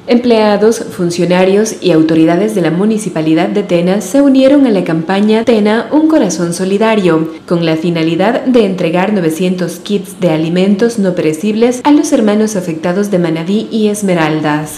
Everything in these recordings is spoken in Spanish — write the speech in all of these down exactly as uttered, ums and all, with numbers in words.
Empleados, funcionarios y autoridades de la Municipalidad de Tena se unieron a la campaña Tena Un Corazón Solidario, con la finalidad de entregar novecientos kits de alimentos no perecibles a los hermanos afectados de Manabí y Esmeraldas.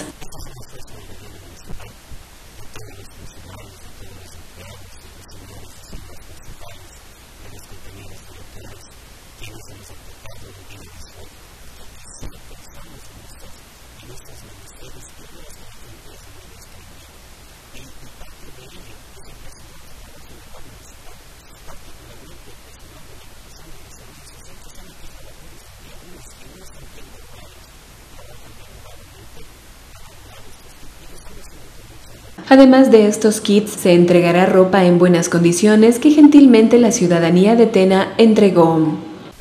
Además de estos kits, se entregará ropa en buenas condiciones que gentilmente la ciudadanía de Tena entregó.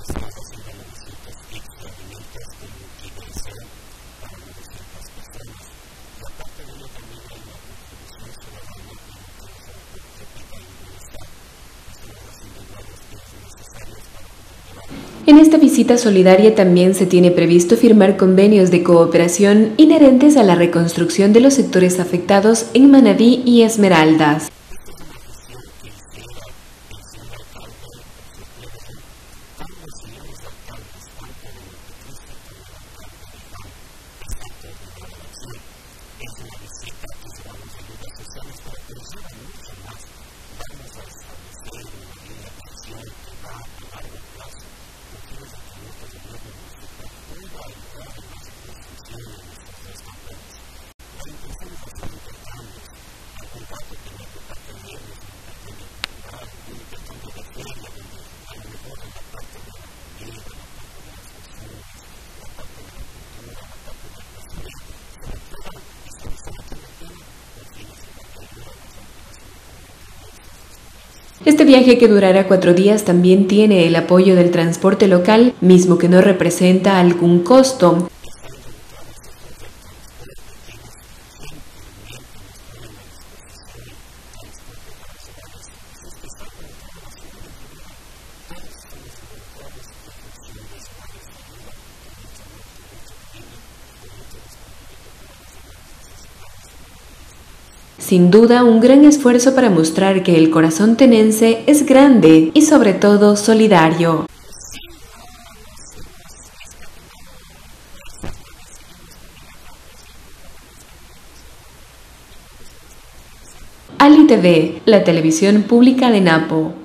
En esta visita solidaria también se tiene previsto firmar convenios de cooperación inherentes a la reconstrucción de los sectores afectados en Manabí y Esmeraldas. Este viaje, que durará cuatro días, también tiene el apoyo del transporte local, mismo que no representa algún costo. Sin duda, un gran esfuerzo para mostrar que el corazón tenense es grande y sobre todo solidario. Ali T V, la televisión pública de Napo.